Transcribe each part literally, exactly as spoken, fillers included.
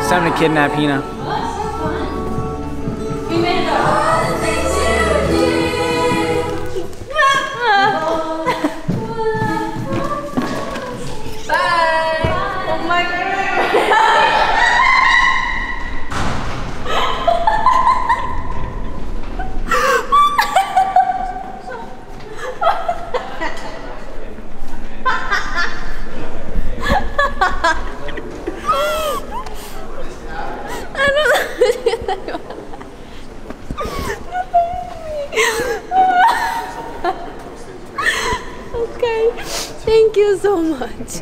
It's time to kidnap Hina. Okay, thank you so much.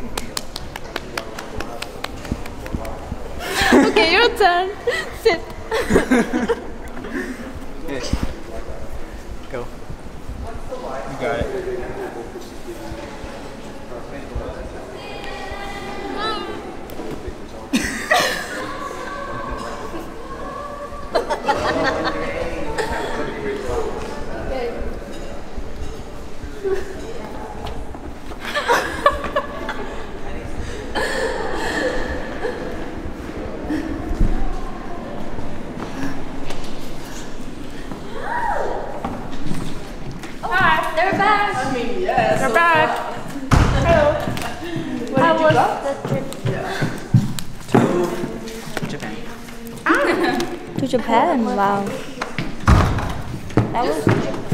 Okay, your turn. Sit. Yes. Go. You got it. They're back. I mean, yes. They're back. Hello. Where How did you was go? the trip? To Japan. To Japan. Wow. That was